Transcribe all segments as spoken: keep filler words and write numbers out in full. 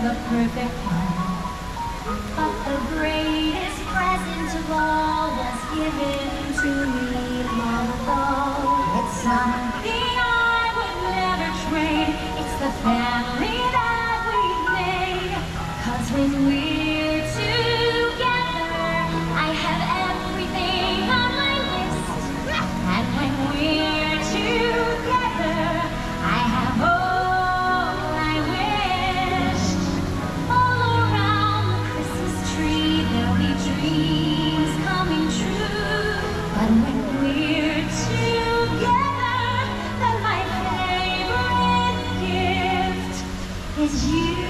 the perfect one. But the greatest present of all was given to me long ago. It's something I would never trade. It's the family that we've made. 'Cause when we're together, I have everything on my list. And when we're together, I have all I wish. All around the Christmas tree, there'll be dreams coming true. But when we're together, then my favorite gift is you.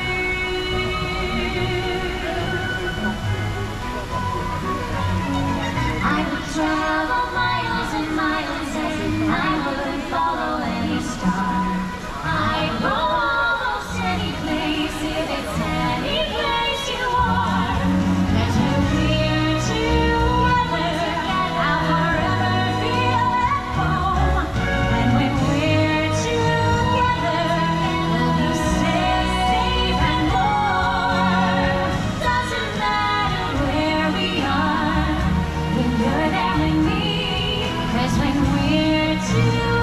I would travel miles and miles and I would follow any star. I'd go almost any place if it's any place you are. 'Cause when we're together, I'll forever feel at home. And when we're together, we'll be safe, safe and warm. Doesn't matter where we are, when you're there with me. 'Cause when we're together,